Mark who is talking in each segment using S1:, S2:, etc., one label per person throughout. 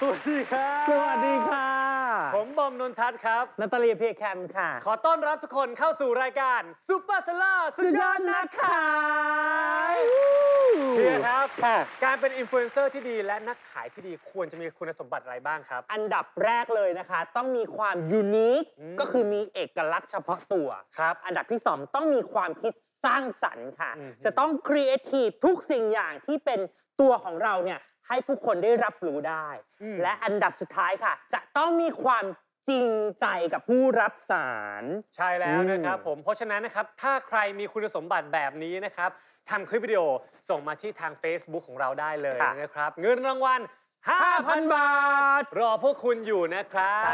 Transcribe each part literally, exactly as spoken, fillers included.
S1: วัสดีครับ
S2: สวัสดีค่ะ
S1: ผมบอมนนทัศน์ครับ
S2: นาตาลีเพแคมค่ะ
S1: ขอต้อนรับทุกคนเข้าสู่รายการซูเปอร์เซลล์สุดยอดนักขายเพี่ครับการเป็นอินฟลูเอนเซอร์ที่ดีและนักขายที่ดีควรจะมีคุณสมบัติอะไรบ้างครับ
S2: อันดับแรกเลยนะคะต้องมีความยูนิคก็คือมีเอกลักษณ์เฉพาะตัว
S1: ครับ
S2: อันดับที่สองต้องมีความคิดสร้างสรรค์ค่ะจะต้องครีเอทีฟทุกสิ่งอย่างที่เป็นตัวของเราเนี่ยให้ผู้คนได้รับรู้ได้และอันดับสุดท้ายค่ะจะต้องมีความจริงใจกับผู้รับสาร
S1: ใช่แล้วนะครับผมเพราะฉะนั้นนะครับถ้าใครมีคุณสมบัติแบบนี้นะครับทำคลิปวิดีโอส่งมาที่ทาง Facebook ของเราได้เลยนะครับเงินรางวัล ห้าพัน บาทรอพวกคุณอยู่นะครับ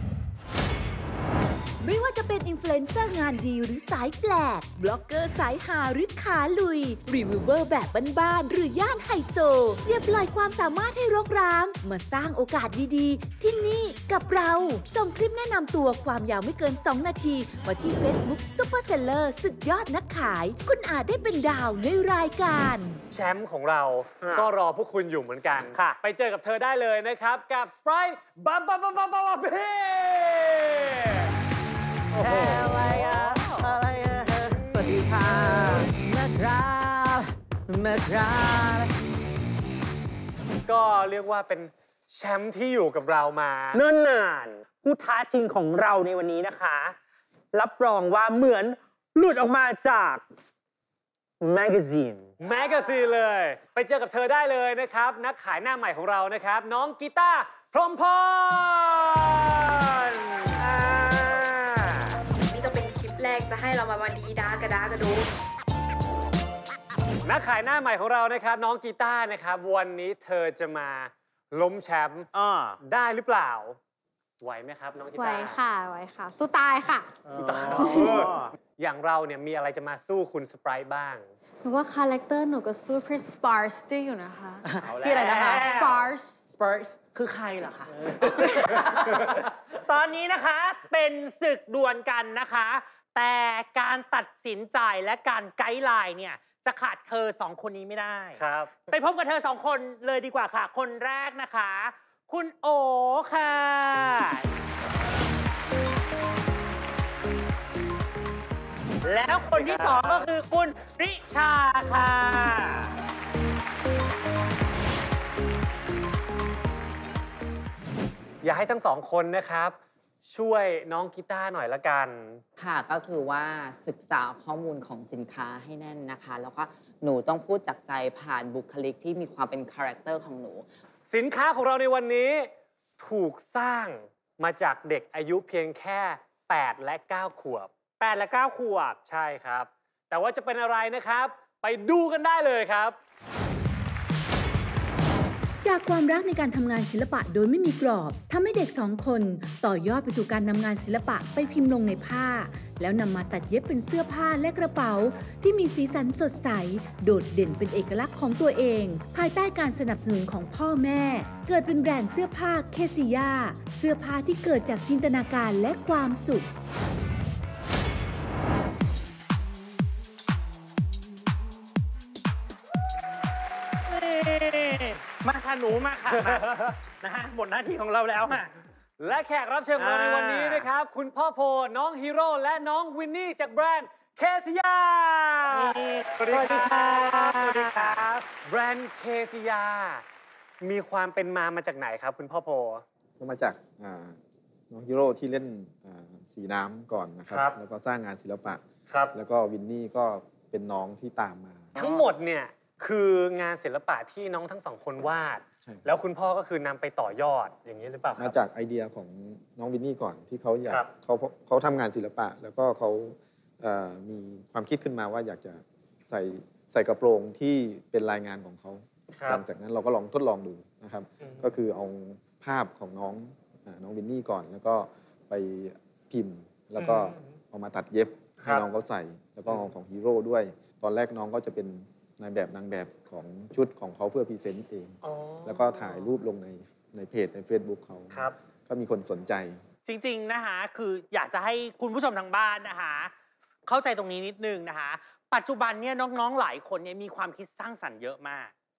S3: ไม่ว่าจะเป็นอินฟลูเอนเซอร์งานดีหรือสายแปลกบล็อกเกอร์สายหาหรือขาลุยรีวิวเวอร์แบบบ้านๆหรือย่านไฮโซอย่าปล่อยความสามารถให้รกร้างมาสร้างโอกาสดีๆที่นี่กับเราส่งคลิปแนะนำตัวความยาวไม่เกินสองนาทีมาที่ Facebook Super Seller สุดยอดนักขายคุณอาจได้เป็นดาวในรายการ
S1: แชมป์ของเราก็รอพวกคุณอยู่เหมือนกันไปเจอกับเธอได้เลยนะครับกับ Sprite บัมบัมบัมบัมบัมเพ่
S2: อะไรอะอะไรอะสวัสดีค่ะแม่ครับแม่ครับ
S1: ก็เรียกว่าเป็นแชมป์ที่อยู่กับเรามา
S2: เนิ่นนานผู้ท้าชิงของเราในวันนี้นะคะรับรองว่าเหมือนหลุดออกมาจากแมกกาซีน
S1: แมกกาซีนเลยไปเจอกับเธอได้เลยนะครับนักขายหน้าใหม่ของเรานะครับน้องกีตาร์พรหมพร
S4: แรกจะให้เรามาวันดีดากระดากระดู
S1: นักขายหน้าใหม่ของเรานะครับน้องกีตาร์นะครับวันนี้เธอจะมาล้มแชมป์ได้หรือเปล่าไหวไหมครับน้องกีตาร์ไหว
S4: ค่ะไหวค่ะสู้ตายค่ะ
S1: สู้ตายอย่างเราเนี่ยมีอะไรจะมาสู้คุณสไปร์บ้าง
S4: หนูว่าคาแรคเตอร์หนูก็สู้พริสสปาร์สตี้อยู่นะคะ
S2: คืออะไรนะคะ
S4: สปาร์ส
S2: สปาร์สคือใครเหรอคะตอนนี้นะคะเป็นศึกดวลกันนะคะแต่การตัดสินใจและการไกด์ไลน์เนี่ยจะขาดเธอสองคนนี้ไม่ได้
S1: ครับ
S2: ไปพบกับเธอสองคนเลยดีกว่าค่ะคนแรกนะคะคุณโอค่ะแล้วคนที่สองก็คือคุณริชาค่ะ
S1: อยากให้ทั้งสองคนนะครับช่วยน้องกีตาร์หน่อยละกัน
S5: ค่ะก็คือว่าศึกษาข้อมูลของสินค้าให้แน่นนะคะแล้วก็หนูต้องพูดจากใจผ่านบุคลิกที่มีความเป็นคาแรคเตอร์ของหนู
S1: สินค้าของเราในวันนี้ถูกสร้างมาจากเด็กอายุเพียงแค่แปดและเก้าขวบ
S2: แปดและเก้าขวบ
S1: ใช่ครับแต่ว่าจะเป็นอะไรนะครับไปดูกันได้เลยครับ
S3: จากความรักในการทำงานศิลปะโดยไม่มีกรอบทำให้เด็กสองคนต่อยอดไปสู่การนำงานศิลปะไปพิมพ์ลงในผ้าแล้วนำมาตัดเย็บเป็นเสื้อผ้าและกระเป๋าที่มีสีสันสดใสโดดเด่นเป็นเอกลักษณ์ของตัวเองภายใต้การสนับสนุนของพ่อแม่เกิดเป็นแบรนด์เสื้อผ้าเคซิยาเสื้อผ้าที่เกิดจากจินตนาการและความสุข
S2: มาค่ะหนูมาค่ะนะฮะหมดหน้าที่ของเราแล้วค่ะ
S1: และแขกรับเชิญของเราในวันนี้นะครับคุณพ่อโพน้องฮีโร่และน้องวินนี่จากแบรนด์เคซิยา
S2: สวัสดีครับสวัสดีครับ
S1: แบรนด์เคซิยามีความเป็นมามาจากไหนครับคุณพ่อโพ
S6: ก็มาจากน้องฮีโร่ที่เล่นสีน้ำก่อนนะครับแล้วก็สร้างงานศิลปะแล้วก็วินนี่ก็เป็นน้องที่ตามมา
S1: ทั้งหมดเนี่ยคืองานศิลปะที่น้องทั้งสองคนวาดแล้วคุณพ่อก็คือนำไปต่อยอดอย่างนี้หรือเปล่าครับ
S6: มาจากไอเดียของน้องวินนี่ก่อนที่เขาอยากเขาเขาทำงานศิลปะแล้วก็เขามีความคิดขึ้นมาว่าอยากจะใส่ใส่กระโปรงที่เป็นรายงานของเขาหลังจากนั้นเราก็ลองทดลองดูนะครับก็คือเอาภาพของน้องน้องวินนี่ก่อนแล้วก็ไปพิมพ์แล้วก็เอามาตัดเย็บให้น้องเขาใส่แล้วก็ของฮีโร่ด้วยตอนแรกน้องก็จะเป็นนายแบบนางแบบของชุดของเขาเพื่อพรีเซนต์เองแล้วก็ถ่ายรูปลงในในเพจใน Facebook เขาก็มีคนสนใจ
S2: จริงๆนะคะคืออยากจะให้คุณผู้ชมทางบ้านนะคะเข้าใจตรงนี้นิดนึงนะคะปัจจุบันเนี่ยน้องๆหลายคนเนี่ยมีความคิดสร้างสรรค์เยอะมาก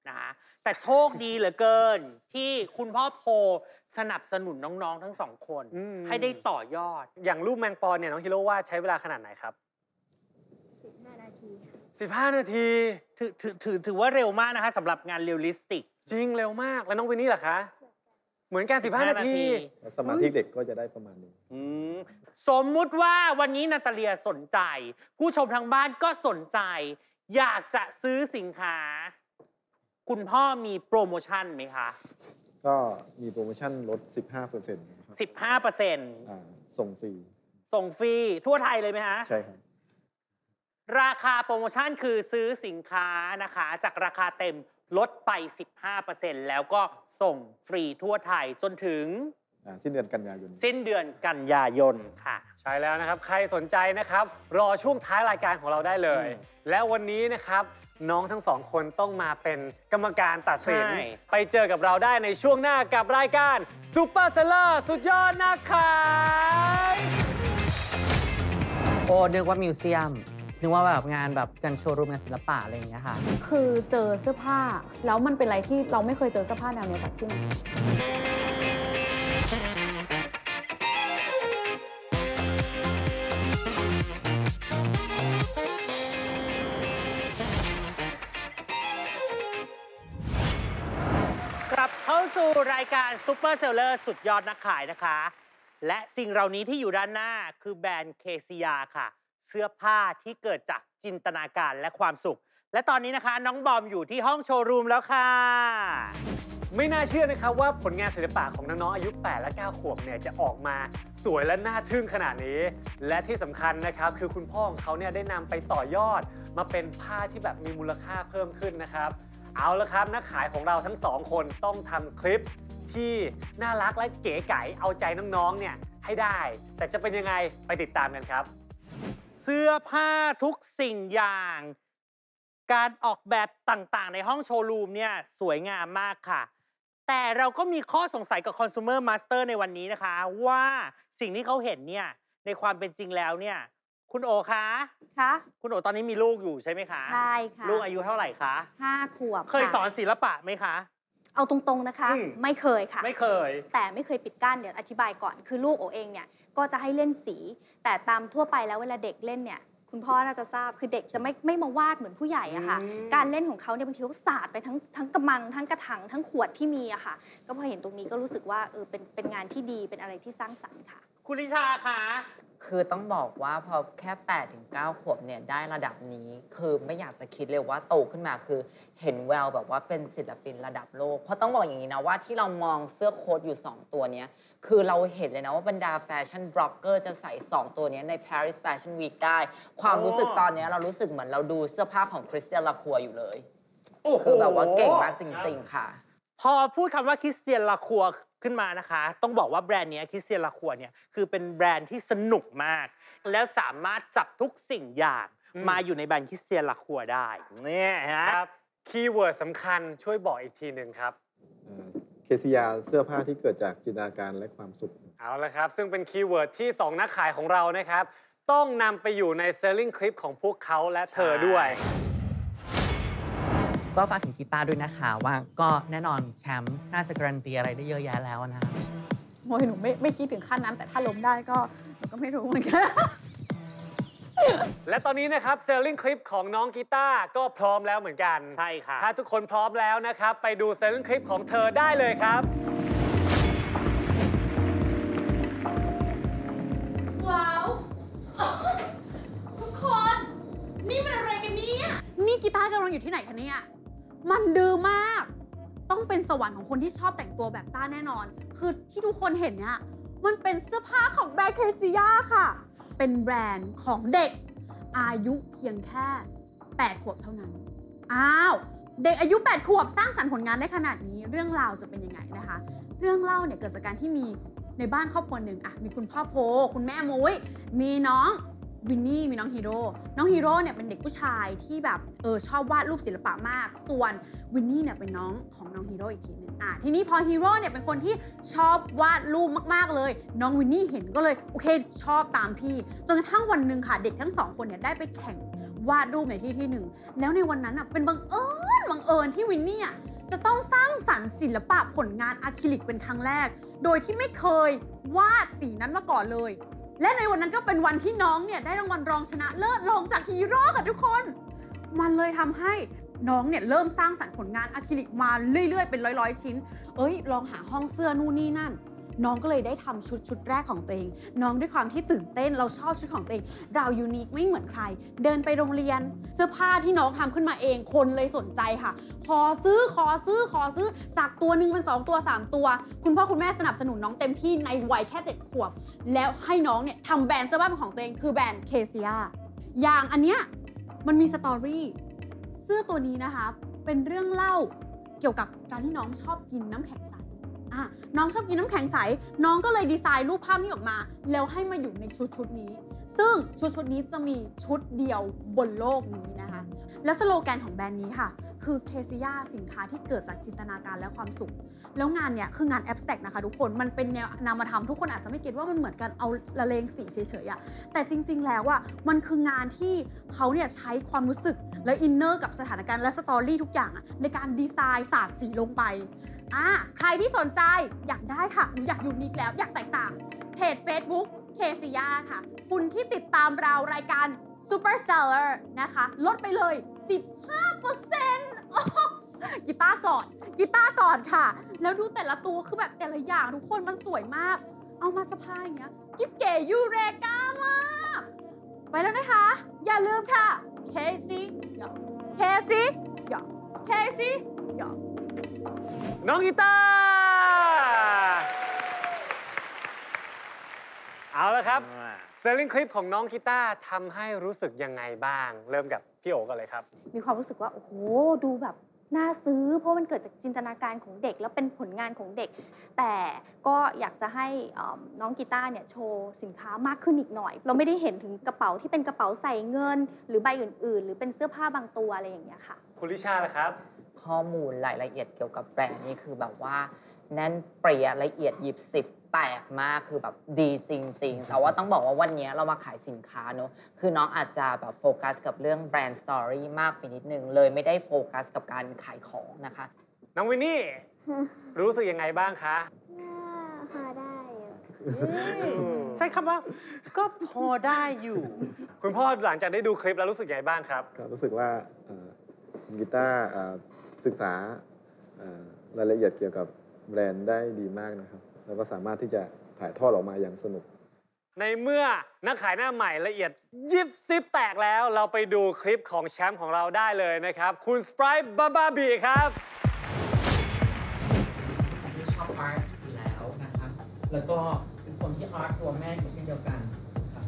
S2: นะคะแต่โชคดีเหลือเกินที่คุณพ่อโพสนับสนุนน้องๆทั้งสองคน
S1: อืม
S2: ให้ได้ต่อยอด
S1: อย่างรูปแมงปอเนี่ยน้องฮิโร่ว่าใช้เวลาขนาดไหนครับ
S7: สิบห้านาทีค่ะ
S1: สิบห้า นาที
S2: ถือถือถือถือว่าเร็วมากนะคะสำหรับงานเรียลลิสติก
S1: จริงเร็วมาก แล้วน้องวินนี่ล่ะคะ เหมือนกัน สิบห้า นาที
S6: แล้วสมาธิเด็กก็จะได้ประมาณนี้
S2: อืมสมมุติว่าวันนี้นาตาเลียสนใจ ผู้ชมทางบ้านก็สนใจ อยากจะซื้อสินค้า คุณพ่อมีโปรโมชั่นไหมคะ
S6: ก็มีโปรโมชั่นลด สิบห้าเปอร์เซ็นต์ ครับ
S2: สิบห้าเปอร์เซ็นต์
S6: อ่าส่งฟรี
S2: ส่งฟรีทั่วไทยเลยไหมฮะ
S6: ใช่ครับ
S2: ราคาโปรโมชั่นคือซื้อสินค้านะคะ จากราคาเต็มลดไป สิบห้าเปอร์เซ็นต์ แล้วก็ส่งฟรีทั่วไทยจนถึง
S6: อ่าสิ้นเดือนกันยายน
S2: สิ้นเดือนกันยายนค่ะ
S1: ใช่แล้วนะครับ ใครสนใจนะครับ รอช่วงท้ายรายการของเราได้เลย แล้ววันนี้นะครับน้องทั้งสองคนต้องมาเป็นกรรมการตัดสิน
S2: ใช่
S1: ไปเจอกับเราได้ในช่วงหน้ากับรายการซูเปอร์เซลเลอร์สุดยอดนักขาย
S8: โอ้นึกว่ามิวเซียม นึกว่าแบบงานแบบการโชว์รูมงานศิลปะอะไรอย่างเงี้ยค่ะ
S4: คือเจอเสื้อผ้า แล้วมันเป็นอะไรที่เราไม่เคยเจอเสื้อผ้าแนวนี้จากที่ไหน
S2: กลับเข้าสู่รายการซูเปอร์เซลเลอร์สุดยอดนักขายนะคะ และสิ่งเหล่านี้ที่อยู่ด้านหน้าคือแบรนด์เคซียาค่ะ เสื้อผ้าที่เกิดจากจินตนาการและความสุข และตอนนี้นะคะน้องบอมอยู่ที่ห้องโชว์รูมแล้วค่ะ
S1: ไม่น่าเชื่อนะครับว่าผลงานศิลปะของน้องๆอายุ แปด และ เก้า ขวบเนี่ยจะออกมาสวยและน่าทึ่งขนาดนี้ และที่สำคัญนะครับคือคุณพ่อของเขาเนี่ยได้นำไปต่อยอด มาเป็นผ้าที่แบบมีมูลค่าเพิ่มขึ้นนะครับ เอาละครับนักขายของเราทั้งสองคนต้องทำคลิปที่น่ารักและเก๋ไก๋เอาใจน้องๆเนี่ยให้ได้ แต่จะเป็นยังไงไปติดตามกันครับ
S2: เสื้อผ้าทุกสิ่งอย่าง การออกแบบต่างๆ ในห้องโชว์รูมเนี่ยสวยงามมากค่ะ แต่เราก็มีข้อสงสัยกับ Consumer Master ในวันนี้นะคะ ว่าสิ่งที่เขาเห็นเนี่ยในความเป็นจริงแล้วเนี่ยคุณโอคะ
S7: คะ
S2: คุณโอตอนนี้มีลูกอยู่ใช่ไหมคะ
S7: ใช่ค่ะ
S2: ลูกอายุเท่าไหร่คะ
S7: ห้าขวบ
S2: เคย
S7: ะ
S2: สอนศิลปะไหมคะ
S7: เอาตรงๆนะคะ
S2: อืม
S7: ไม่เคยค่ะ
S2: ไม่เคย
S7: แต่ไม่เคยปิดกั้นเดี๋ยวอธิบายก่อน คือลูกโอเองเนี่ยก็จะให้เล่นสี แต่ตามทั่วไปแล้วเวลาเด็กเล่นเนี่ยคุณพ่อน่าจะทราบคือเด็กจะไม่ไม่มาวาดเหมือนผู้ใหญ่อะค่ะ
S2: อืม
S7: การเล่นของเขาเนี่ยบางทีเขาสาดไปทั้งทั้งกระมังทั้งกระถางทั้งขวดที่มีอะค่ะ ก็พอเห็นตรงนี้ก็รู้สึกว่าเออเป็นเป็นงานที่ดีเป็นอะไรที่สร้างสรรค์ค่ะ
S2: คุณลิชาคะ
S5: คือต้องบอกว่าพอแค่ แปดถึงเก้า ขวบเนี่ยได้ระดับนี้ คือไม่อยากจะคิดเลยว่าโตขึ้นมาคือเห็นแววแบบว่าเป็นศิลปินระดับโลก เพราะต้องบอกอย่างนี้นะว่าที่เรามองเสื้อโค้ทอยู่ สอง ตัวเนี้ยคือเราเห็นเลยนะว่าบรรดาแฟชั่นบล็อกเกอร์จะใส่ สอง ตัวเนี้ยใน Paris Fashion Week ได้ ความรู้สึกตอนเนี้ยเรารู้สึกเหมือนเราดูเสื้อผ้าของคริสเตียนลาครัวอยู่เลย
S2: โอ้โห
S5: คือแบบว่าเก่งมากจริง ๆ ค่ะ
S2: พอพูดคำว่าคริสเตียนลาครัวขึ้นมานะคะ ต้องบอกว่าแบรนด์นี้คริสเตียนลาครัวเนี่ยคือเป็นแบรนด์ที่สนุกมาก แล้วสามารถจับทุกสิ่งอย่าง
S1: อืม
S2: มาอยู่ในแบรนด์คริสเตียนลาครัวได้เนี่ยฮะ
S1: ครับคีย์เวิร์ดสำคัญช่วยบอกอีกทีหนึ่งครับ
S6: เคซียาเสื้อผ้าที่เกิดจากจินตนาการและความสุข
S1: เอาละครับ ซึ่งเป็นคีย์เวิร์ดที่สองนักขายของเรานะครับ ต้องนำไปอยู่ใน selling clip ของพวกเขาและเธอด้วย
S8: ก็ฝากถึงกีตาร์ด้วยนะคะว่าก็แน่นอนแชมป์น่าจะการันตีอะไรได้เยอะแยะแล้วนะคะ
S4: โอ้ยหนูไม่ไม่คิดถึงขั้นนั้น แต่ถ้าล้มได้ก็หนูก็ไม่รู้เหมือนกัน
S1: และตอนนี้นะครับ selling clip ของน้องกีตาร์ก็พร้อมแล้วเหมือนกัน
S2: ใช่ค่ะ
S1: ถ้าทุกคนพร้อมแล้วนะครับ ไปดู selling clip ของเธอได้เลยครับ
S9: ว้าว ทุกคน นี่มันอะไรกันเนี่ย นี่กีตาร์กำลังอยู่ที่ไหนคะเนี่ย มันดื้อมาก ต้องเป็นสวรรค์ของคนที่ชอบแต่งตัวแบบต้าแน่นอน คือที่ทุกคนเห็นเนี่ย มันเป็นเสื้อผ้าของแบรนด์เคซียาค่ะ เป็นแบรนด์ของเด็ก อายุเพียงแค่ แปด ขวบเท่านั้น อ้าว เด็กอายุ แปด ขวบสร้างสรรค์ผลงานได้ขนาดนี้ เรื่องราวจะเป็นยังไงนะคะ เรื่องเล่าเนี่ยเกิดจากการที่มีในบ้านครอบครัวหนึ่งอะมีคุณพ่อโพ คุณแม่มุ้ย มีน้องวินนี่ มีน้องฮีโร่ น้องฮีโร่เนี่ยเป็นเด็กผู้ชายที่แบบเออชอบวาดรูปศิลปะมาก ส่วนวินนี่เนี่ยเป็นน้องของน้องฮีโร่อีกทีหนึงอ่ะทีนี้พอฮีโร่เนี่ยเป็นคนที่ชอบวาดรูปมากๆเลย น้องวินนี่เห็นก็เลยโอเคชอบตามพี่ จนกระทั่งวันหนึ่งค่ะเด็กทั้งสองคนเนี่ยได้ไปแข่งวาดรูปในที่ที่หนึ่ง แล้วในวันนั้นอ่ะเป็นบังเอิญบังเอิญที่วินนี่อ่ะจะต้องสร้างสรรค์ศิลปะผลงานอะคริลิกเป็นครั้งแรกโดยที่ไม่เคยวาดสีนั้นมาก่อนเลยและในวันนั้นก็เป็นวันที่น้องเนี่ยได้รางวัลรองชนะเลิศรองจากฮีโร่ค่ะทุกคนมันเลยทำให้น้องเนี่ยเริ่มสร้างสรรค์ผลงานอะคริลิกมาเรื่อยๆเป็นร้อยๆชิ้นเอ้ยลองหาห้องเสื้อนู่นนี่นั่นน้องก็เลยได้ทำชุดชุดแรกของตัวเองน้องด้วยความที่ตื่นเต้นเราชอบชุดของตัวเองเรายูนิคไม่เหมือนใครเดินไปโรงเรียนเสื้อผ้าที่น้องทำขึ้นมาเองคนเลยสนใจค่ะขอซื้อขอซื้อขอซื้อจากตัวหนึ่งเป็นสองตัวสามตัวคุณพ่อคุณแม่สนับสนุนน้องเต็มที่ในวัยแค่เจ็ดขวบแล้วให้น้องเนี่ยทำแบรนด์เสื้อผ้าของตัวเองคือแบรนด์เคเซียอย่างอันเนี้ยมันมีสตอรี่เสื้อตัวนี้นะคะเป็นเรื่องเล่าเกี่ยวกับการที่น้องชอบกินน้ำแข็งใสอ่ะน้องชอบกินน้ำแข็งใสน้องก็เลยดีไซน์รูปภาพนี้ออกมาแล้วให้มาอยู่ในชุดชุดนี้ซึ่งชุดชุดนี้จะมีชุดเดียวบนโลกนี้นะคะและสโลแกนของแบรนด์นี้ค่ะคือเคซิยาสินค้าที่เกิดจากจินตนาการและความสุขแล้วงานเนี้ยคืองานแอบสแต็กนะคะทุกคนมันเป็นแนวนามธรรมทุกคนอาจจะไม่เก็ตว่ามันเหมือนกันเอาละเลงสีเฉยๆอะแต่จริงๆแล้วอะมันคืองานที่เขาเนี่ยใช้ความรู้สึกและอินเนอร์กับสถานการณ์และสตอรี่ทุกอย่างอะในการดีไซน์สาดสีลงไปอ่ะใครที่สนใจอยากได้ค่ะหนูอยากยูนิคแล้วอยากแตกต่างเพจ Facebook เคซิยาค่ะคุณที่ติดตามเรารายการ Super Seller นะคะลดไปเลย สิบห้าเปอร์เซ็นต์ กีตาร์ก่อนกีตาร์ก่อนค่ะแล้วดูแต่ละตัวคือแบบแต่ละอย่างทุกคนมันสวยมากเอามาสะพายอย่างเงี้ยกิ๊บเก๋ยูเรกามากไปแล้วนะคะอย่าลืมค่ะเคซีอย่าเคซีอย่าเคซีอย่า
S1: น้องกีตาร์เอาละครับเซลลิ่งคลิปของน้องกีตาร์ทำให้รู้สึกยังไงบ้างเริ่มกับพี่โอ๋กันเลยครับ
S7: มีความรู้สึกว่าโอ้โหดูแบบน่าซื้อเพราะมันเกิดจากจินตนาการของเด็กแล้วเป็นผลงานของเด็กแต่ก็อยากจะให้น้องกีตาร์เนี่ยโชว์สินค้ามากขึ้นอีกหน่อยเราไม่ได้เห็นถึงกระเป๋าที่เป็นกระเป๋าใส่เงินหรือใบอื่นๆหรือเป็นเสื้อผ้าบางตัวอะไรอย่างเงี้ยค่ะ
S1: คุณลิชาล่ะครับ
S5: ข้อมูลรายละเอียดเกี่ยวกับแบรนด์นี่คือแบบว่าแน่นเปรี้ยละเอียดยิบสิบแตกมากคือแบบดีจริงๆแต่ว่าต้องบอกว่าวันนี้เรามาขายสินค้าเนอะคือน้องอาจจะแบบโฟกัสกับเรื่องแบรนด์สตอรี่มากไปนิดนึงเลยไม่ได้โฟกัสกับการขายของนะคะ
S1: น้องวินนี่ รู้สึกยังไงบ้างคะ
S10: พอได้อยู่
S2: ใช้คำว่าก็พอได้อยู่
S1: คุณพ่อหลังจากได้ดูคลิปแล้วรู้สึกยังไงบ้างครับ
S6: ก็รู้สึกว่าคุณกีตาร์ศึกษารายละเอียดเกี่ยวกับแบรนด์ได้ดีมากนะครับแล้วก็สามารถที่จะถ่ายทอดออกมาอย่างสนุก
S1: ในเมื่อนักขายหน้าใหม่ละเอียดยิบซิบแตกแล้วเราไปดูคลิปของแชมป์ของเราได้เลยนะครับคุณสไปร์บาบาบีครับ
S8: ผมที่ชอบอาร์ตอยู่แล้วนะครับแล้วก็เป็นคนที่อาร์ตตัวแม่อยู่เช่นเดียวกันครับ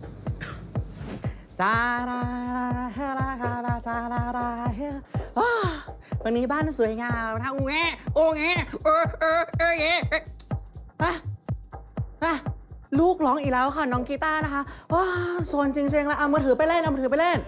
S8: จ้าลาลาเฮลาลาลาจาลาลาเฮวันนี้บ้านสวยงามทั้งแง่โอ้แง่เออเออเออแง่อะอะลูกร้องอีกแล้วค่ะน้องกีตาร์นะคะว้าโซนจริงๆแล้วเอามือถือไปเล่นเอามือถือไปเล่น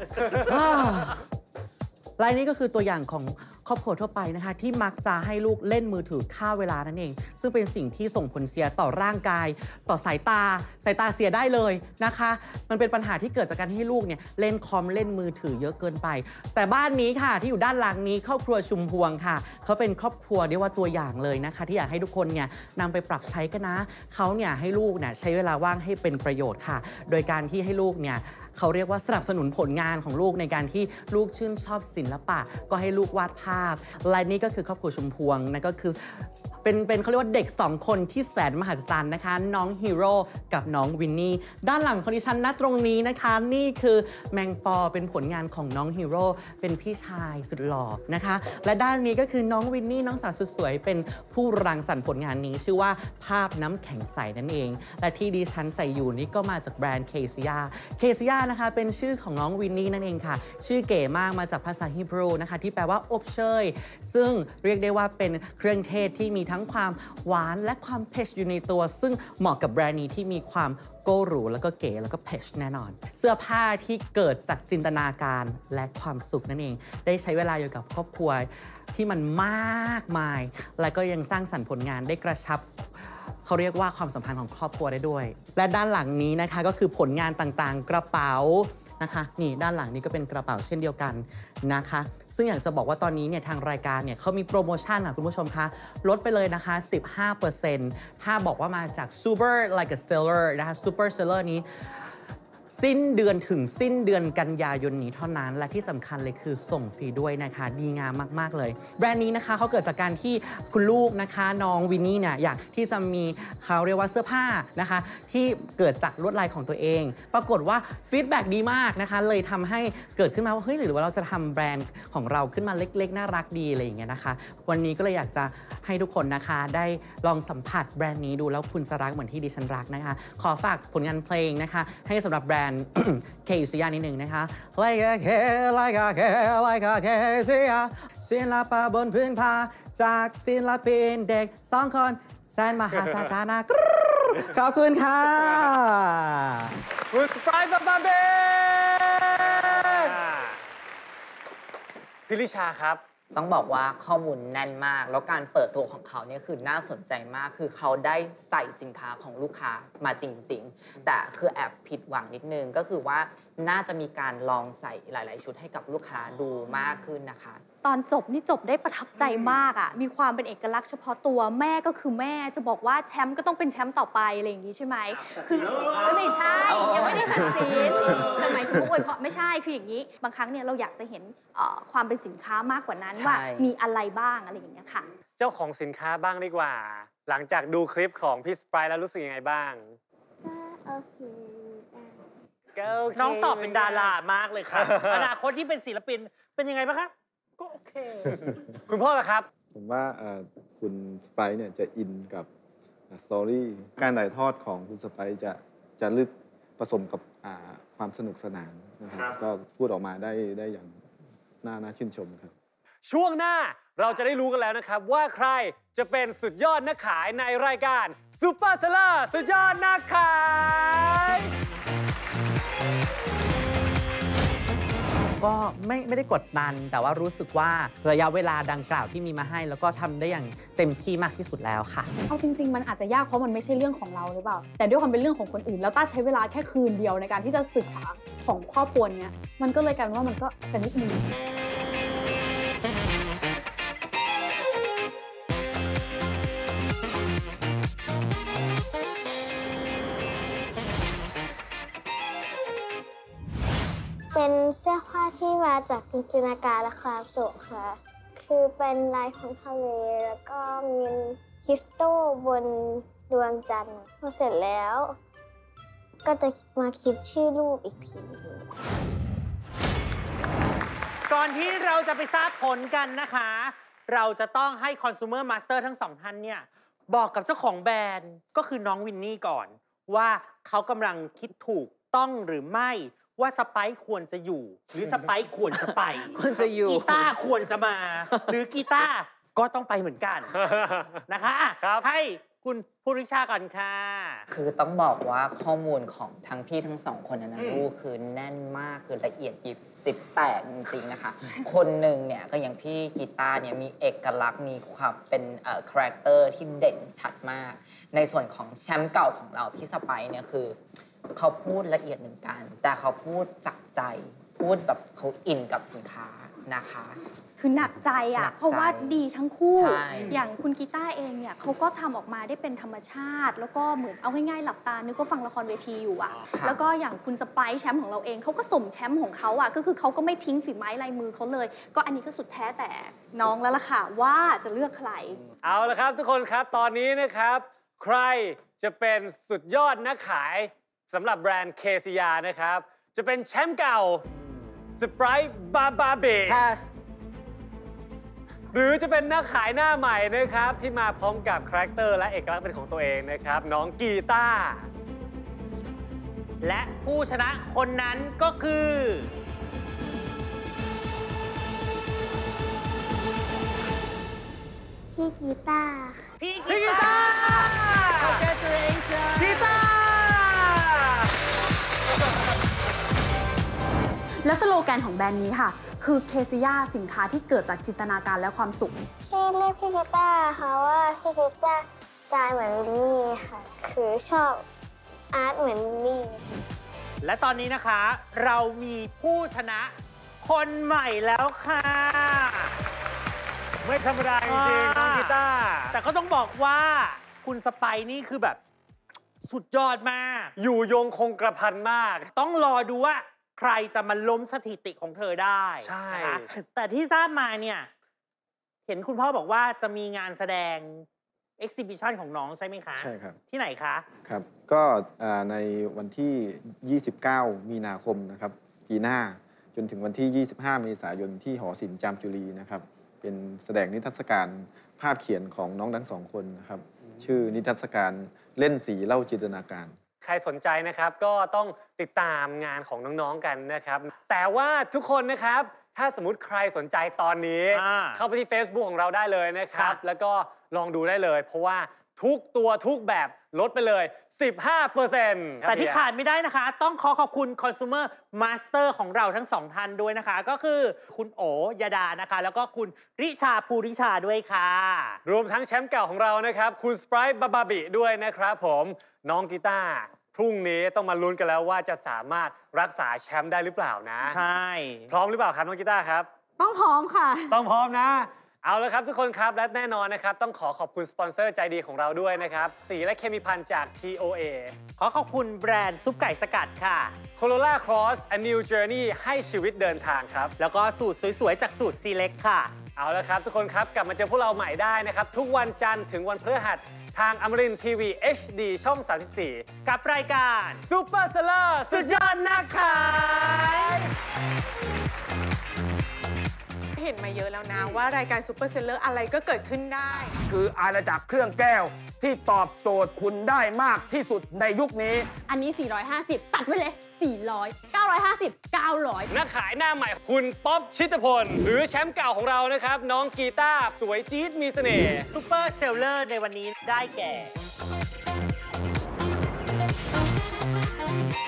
S8: รายนี้ก็คือตัวอย่างของครอบครัวทั่วไปนะคะที่มักจะให้ลูกเล่นมือถือฆ่าเวลานั่นเองซึ่งเป็นสิ่งที่ส่งผลเสียต่อร่างกายต่อสายตาสายตาเสียได้เลยนะคะมันเป็นปัญหาที่เกิดจากการให้ลูกเนี่ยเล่นคอมเล่นมือถือเยอะเกินไปแต่บ้านนี้ค่ะที่อยู่ด้านหลังนี้ครอบครัวชุมพวงค่ะเขาเป็นครอบครัวเรียกว่าตัวอย่างเลยนะคะที่อยากให้ทุกคนเนี่ยนำไปปรับใช้กันนะเขาเนี่ยให้ลูกเนี่ยใช้เวลาว่างให้เป็นประโยชน์ค่ะโดยการที่ให้ลูกเนี่ยเขาเรียกว่าสนับสนุนผลงานของลูกในการที่ลูกชื่นชอบศิลปะก็ให้ลูกวาดภาพและนี่ก็คือครอบครัวชุมพวงนั่นก็คือเป็นเป็นเขาเรียกว่าเด็กสองคนที่แสนมหัศจรรย์นะคะน้องฮีโร่กับน้องวินนี่ด้านหลังของดิฉันณตรงนี้นะคะนี่คือแมงปอเป็นผลงานของน้องฮีโร่เป็นพี่ชายสุดหล่อนะคะและด้านนี้ก็คือน้องวินนี่น้องสาวสุดสวยเป็นผู้รังสรรค์ผลงานนี้ชื่อว่าภาพน้ำแข็งใสนั่นเองและที่ดิฉันใส่อยู่นี่ก็มาจากแบรนด์เคซิยาเคซิยานะคะเป็นชื่อของน้องวินนี่นั่นเองค่ะชื่อเก๋มากมาจากภาษาฮีบรูนะคะที่แปลว่าอบเชยซึ่งเรียกได้ว่าเป็นเครื่องเทศที่มีทั้งความหวานและความเผ็ดอยู่ในตัวซึ่งเหมาะกับแบรนด์นี้ที่มีความโก้หรูแล้วก็เก๋แล้วก็เผ็ดแน่นอนเสื้อผ้าที่เกิดจากจินตนาการและความสุขนั่นเองได้ใช้เวลาอยู่กับครอบครัวที่มันมากมายและก็ยังสร้างสรรค์ผลงานได้กระชับเขาเรียกว่าความสัมพันธ์ของครอบครัวได้ด้วยและด้านหลังนี้นะคะก็คือผลงานต่างๆกระเป๋านะคะนี่ด้านหลังนี้ก็เป็นกระเป๋าเช่นเดียวกันนะคะซึ่งอยากจะบอกว่าตอนนี้เนี่ยทางรายการเนี่ยเขามีโปรโมชั่นค่ะคุณผู้ชมคะลดไปเลยนะคะ สิบห้าเปอร์เซ็นต์ ถ้าบอกว่ามาจาก Super Like a Seller นะคะ Super Seller นี้สิ้นเดือนถึงสิ้นเดือนกันยายนนี้เท่านั้นและที่สำคัญเลยคือส่งฟรีด้วยนะคะดีงามมากๆเลยแบรนด์นี้นะคะเขาเกิดจากการที่คุณลูกนะคะน้องวินนี่เนี่ยอยากที่จะมีเขาเรียกว่าเสื้อผ้านะคะที่เกิดจากลวดลายของตัวเองปรากฏว่าฟีดแบ็กดีมากนะคะเลยทำให้เกิดขึ้นมาว่าเฮ้ยหรือว่าเราจะทำแบรนด์ของเราขึ้นมาเล็กๆน่ารักดีอะไรอย่างเงี้ยนะคะวันนี้ก็เลยอยากจะให้ทุกคนนะคะได้ลองสัมผัสแบรนด์นี้ดูแล้วคุณจะรักเหมือนที่ดิฉันรักนะคะขอฝากผลงานเพลงนะคะให้สำหรับแบรนด์ เคซียานิดหนึ่งนะคะ like a K like a K like a K ซียาศิลปะบนพื้นผ้าจากศิลปินเด็กสองคนแสนมหาศาลนะขอบคุณค่ะ
S1: คุณสไปร์บาบาเบพิริชาครับ
S5: ต้องบอกว่าข้อมูลแน่นมากแล้วการเปิดตัวของเขาเนี่ยคือน่าสนใจมากคือเขาได้ใส่สินค้าของลูกค้ามาจริงๆแต่คือแอบผิดหวังนิดนึงก็คือว่าน่าจะมีการลองใส่หลายๆชุดให้กับลูกค้าดูมากขึ้นนะคะ
S7: ตอนจบนี่จบได้ประทับใจมากอ่ะมีความเป็นเอกลักษณ์เฉพาะตัวแม่ก็คือแม่จะบอกว่าแชมป์ก็ต้องเป็นแชมป์ต่อไปอะไรอย่างนี้ใช่ไหมคือไม่ใช่ยังไม่ได้ตัดสินแต่หมายถึงว่าอวยพรไม่ใช่คืออย่างนี้บางครั้งเนี่ยเราอยากจะเห็นความเป็นสินค้ามากกว่านั้นว่ามีอะไรบ้างอะไรอย่างเงี้ยค่ะ
S1: เจ้าของสินค้าบ้างดีกว่าหลังจากดูคลิปของพี่สไปร์แล้วรู้สึกยังไงบ้าง
S10: โอเค
S2: น้องตอบเป็นดารามากเลยค่ะอนาคตที่เป็นศิลปินเป็นยังไงบ้างคะก็โอเค
S1: คุณพ่อล่ะครับ
S6: ผมว่าคุณสไปร์เนี่ยจะอินกับสตอรี่การถ่ายทอดของคุณสไปร์จะจะลึกผสมกับความสนุกสนานนะครับก็พูดออกมาได้ได้อย่างน่าน่าชื่นชมครับ
S1: ช่วงหน้าเราจะได้รู้กันแล้วนะครับว่าใครจะเป็นสุดยอดนักขายในรายการซูเปอร์เซลเลอร์สุดยอดนักขาย
S8: ก็ไม่ไม่ได้กดดันแต่ว่ารู้สึกว่าระยะเวลาดังกล่าวที่มีมาให้แล้วก็ทำได้อย่างเต็มที่มากที่สุดแล้วค่ะ
S4: เอาจริงๆมันอาจจะยากเพราะมันไม่ใช่เรื่องของเราหรือเปล่าแต่ด้วยความเป็นเรื่องของคนอื่นแล้วต้าใช้เวลาแค่คืนเดียวในการที่จะศึกษาของครอบครัวเนี้ยมันก็เลยกลายเป็นว่ามันก็จะนิดนึง
S10: เป็นเสื้อผ้าที่มาจากจินตนาการและความสุขค่ะคือเป็นลายของทะเลแล้วก็มีคริสตัลบนดวงจันทร์พอเสร็จแล้วก็จะมาคิดชื่อรูปอีกที
S2: ก่อนที่เราจะไปทราบผลกันนะคะเราจะต้องให้ Consumer Master ทั้งสองท่านเนี่ยบอกกับเจ้าของแบรนด์ก็คือน้องวินนี่ก่อนว่าเขากำลังคิดถูกต้องหรือไม่ว่าสไปค์ควรจะอยู่หรือสไปค์ควรจะไป
S8: ควรจะอยู่
S2: กีตาร์ควรจะมาหรือกีตาร์ก็ต้องไปเหมือนกันนะคะให้คุณผู้ริชาก่อนค่ะ
S5: คือต้องบอกว่าข้อมูลของทั้งพี่ทั้งสองคนนะลูกคือแน่นมากคือละเอียดยิบสิบแปดจริงๆนะคะคนหนึ่งเนี่ยก็อย่างพี่กีตาร์เนี่ยมีเอกลักษณ์มีความเป็นเอ่อคาแรคเตอร์ที่เด่นชัดมากในส่วนของแชมป์เก่าของเราพี่สไปค์เนี่ยคือเขาพูดละเอียดเหมือนกันแต่เขาพูดจากใจพูดแบบเขาอินกับสินค้านะคะ
S7: คือหนักใจอ่ะเพราะว่าดีทั้งคู่อย่างคุณกีตาร์เองเนี่ยเขาก็ทำออกมาได้เป็นธรรมชาติแล้วก็เหมือนเอาง่ายๆหลับตานึกว่าฟังละครเวทีอยู่อ่ะแล้วก็อย่างคุณสไปซ์แชมป์ของเราเองเขาก็สมแชมป์ของเขาอ่ะก็คือเขาก็ไม่ทิ้งฝีไม้ลายมือเขาเลยก็อันนี้ก็สุดแท้แต่น้องแล้วล่ะค่ะว่าจะเลือกใคร
S1: เอาละครับทุกคนครับตอนนี้นะครับใครจะเป็นสุดยอดนักขายสำหรับแบรนด์เคซียานะครับจะเป็นแชมป์เก่าสไปร์บาบาเบหรือจะเป็นนักขายหน้าใหม่นะครับที่มาพร้อมกับคาแรคเตอร์และเอกลักษณ์เป็นของตัวเองนะครับน้องกีตาร์
S2: และผู้ชนะคนนั้นก็คือ
S10: พี่กีตาร์
S2: พี่กีตาร์
S1: Congratulations กีตาร์
S4: และสโลแกนของแบรนด์นี้ค่ะคือเคซียาสินค้าที่เกิดจากจินตนาการและความสุข
S10: ที่เรียกพี่กีตาร์ค่ะว่าพี่กีตาร์สไตล์เหมือนวินนี่ค่ะคือชอบอาร์ตเหมือนวินนี่
S2: และตอนนี้นะคะเรามีผู้ชนะคนใหม่แล้วค่ะ
S1: ไม่ธรรมดาจริงๆน้องกีตาร์
S2: แต่ก็ต้องบอกว่าคุณสไปนี่คือแบบสุดยอดมาก
S1: อยู่ยงคงกระพันมาก
S2: ต้องรอดูว่าใครจะมาล้มสถิติของเธอได้
S1: ใช่
S2: นะคะแต่ที่ทราบมาเนี่ย เห็นคุณพ่อบอกว่าจะมีงานแสดง exhibition ของน้องใช่ไหมคะ
S6: ใช่ครับ
S2: ที่ไหนคะ
S6: ครับ ก็อ่าในวันที่ ยี่สิบเก้า มีนาคมนะครับปีหน้าจนถึงวันที่ ยี่สิบห้า เมษายนที่หอศิลป์จามจุรีนะครับ เป็นแสดงนิทรรศการภาพเขียนของน้องทั้งสองคนนะครับ ชื่อนิทรรศการเล่นสีเล่าจินตนาการ
S1: ใครสนใจนะครับก็ต้องติดตามงานของน้องๆกันนะครับ แต่ว่าทุกคนนะครับถ้าสมมติใครสนใจตอนนี้ เข้าไปที่ Facebook ของเราได้เลยนะครับ แล้วก็ลองดูได้เลย เพราะว่าทุกตัวทุกแบบลดไปเลย สิบห้าเปอร์เซ็นต์
S2: แต่ที่ขาดไม่ได้นะคะ ต้องขอขอบคุณ Consumer Master ของเราทั้งสองท่านด้วยนะคะ ก็คือคุณโอยดานะคะ แล้วก็คุณริชาภูริชาด้วยค่ะ
S1: รวมทั้งแชมป์เก่าของเรานะครับคุณสไปร์บาบาบิด้วยนะครับผมน้องกีตาร์พรุ่งนี้ต้องมาลุ้นกันแล้วว่าจะสามารถรักษาแชมป์ได้หรือเปล่านะ
S2: ใช่
S1: พร้อมหรือเปล่าครับน้องกีตาร์ครับ
S4: ต้องพร้อมค่ะ
S1: ต้องพร้อมนะ เอาละครับทุกคนครับและแน่นอนนะครับต้องขอขอบคุณสปอนเซอร์ใจดีของเราด้วยนะครับสีและเคมีภัณฑ์จาก ที โอ เอ
S2: ขอขอบคุณแบรนด์ซุปไก่สกัดค่ะ
S1: Corolla Cross A New Journey ให้ชีวิตเดินทางครับ
S2: แล้วก็สูตรสวยๆจากสูตร Select ค่ะ
S1: เอาละครับทุกคนครับกลับมาเจอพวกเราใหม่ได้นะครับ ทุกวันจันทร์ถึงวันพฤหัสทางอมรินทร์ทีวี เอช ดี ช่อง สามสิบสี่
S2: กับรายการ
S1: Super Seller สุดยอดนักขาย
S11: เห็นมาเยอะแล้วนะว่ารายการซูเปอร์เซลเลอร์อะไรก็เกิดขึ้นได้
S12: คืออาณาจักรเครื่องแก้วที่ตอบโจทย์คุณได้มากที่สุดในยุคนี้
S9: อันนี้ สี่ร้อยห้าสิบ ตัดไปเลย สี่ร้อย เก้าร้อยห้าสิบ เก้าร้อย
S1: นักขายหน้าใหม่คุณป๊อบชิตพล หรือแชมป์เก่าของเรานะครับ น้องกีตาร์สวยจี๊ดมีเสน่ห์
S2: ซูเปอร์เซลเลอร์ในวันนี้ได้แก่